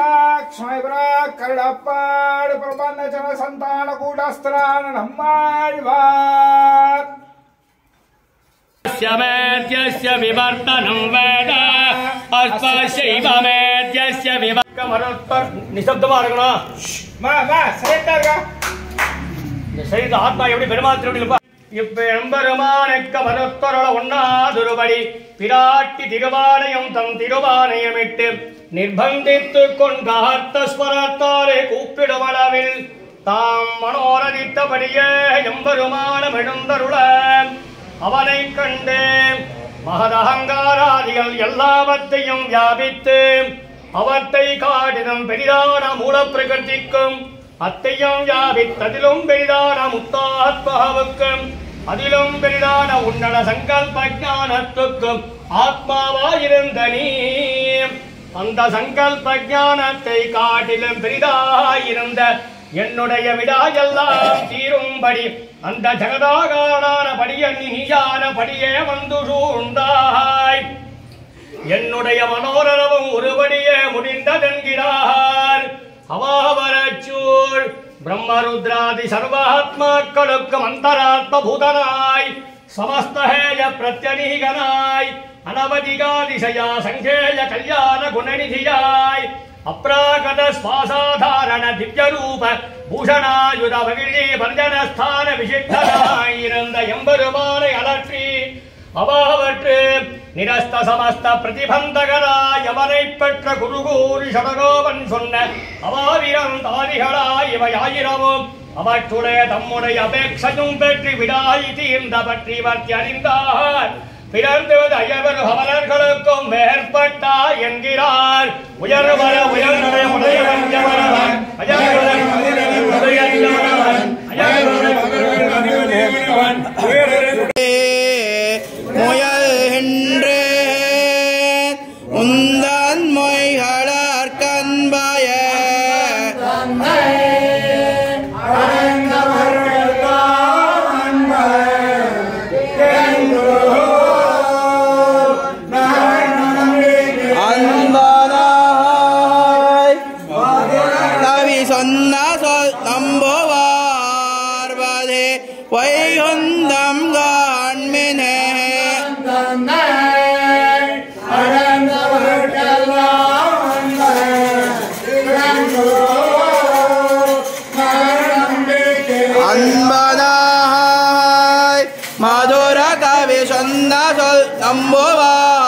क्षणिप्राक् करुणप्पाड प्रबन्धचन सन्तानकूटस्थलान् नम्माळ्वार् मेद्यस्य विवर्तनं वेद अस्पश्यैव मेद्यस्य विवर्तमरुत्तर निशब्दமா இருக்கணும் மா சைலண்டா இருங்க சைலண்ட் ஆத்மா எப்படி பெருமாள் திருவடியில இப்பெரும்பெருமானுக்கு மருத்தொருள ஒண்ணாதுருபடி பிராட்டி திருவானையும் தம் திருவானையமிட்டு நிர்பந்தித்துக் கொண்டார்த்த ஸ்வரத்தாலே கூப்பிடுவளவில் தாம் மனோரதித்தபடியே எம்பெருமானம் எழுந்தருள அவனை கண்டு மகதகங்காராதிகள் எல்லாவற்றையும் வியாபித்து அவற்றை காட்டிலும் பெரிதான மூல பிரகிருதிக்கும் அத்தையும் வியாபித்ததிலும் பெரிதான முத்தாத்மாவுக்கும் அதிலும் பெரிதான உன்னட சங்கல்ப ஞானத்துக்கும் ஆத்மாவாயிருந்த நீ அந்த சங்கல்ப ஞானத்தை காட்டிலும் பெரிதாயிருந்த என்னுடைய விடா எல்லாம் தீரும்படி அந்த ஜகதாகாரான படிய நீயான படியே வந்து சூழ்ந்தாய் என்னுடைய மனோரரவும் ஒருபடியே முடிந்ததென்கிறார் அவாவரச்சூர் பிரம்மருத்ராதி சர்வாத்மாக்களுக்கும் அந்தராத்ம பூதனாய் சமஸ்தஹேய பிரத்யநீகனாய் அனவதிகாதிசயா சங்கேய கல்யாண குணநிதியாய் அப்ராகத ஸ்வாசாதாரண திவ்யரூப பூஷணாயுத மகிழி வர்ஜனஸ்தான விசிஷ்டனாயிருந்த எம்பெருமானை அலற்றி அவாவற்று நிரஸ்த சமஸ்த பிரதிபந்தகராய் அவனை பெற்ற குருகூரி சடகோவன் சொன்ன அவாவிரம் தாரிகளாய் இவையாயிரமும் அவற்றுடைய தம்முடைய அபேட்சையும் பெற்று விடாய் தீர்ந்த பற்றி வர்த்தி அறிந்தார் பிறந்துவது அயவர் அவர்களுக்கும் மேற்பட்டா என்கிறார் உயர்வர உயர்நடை உடையவன் எவரவன் அயர்வரன் உடையவன் அயர்வரன் முயல்கின்றே உந்தன் மொய்களர் கண்பய அன்பனாய் கவி சொன்ன சொல் நம்புவார்வதே வைகுந்தம் காண்மினே அன்பனாய் மதுர கவி சொன்ன சொல் நம்புவார்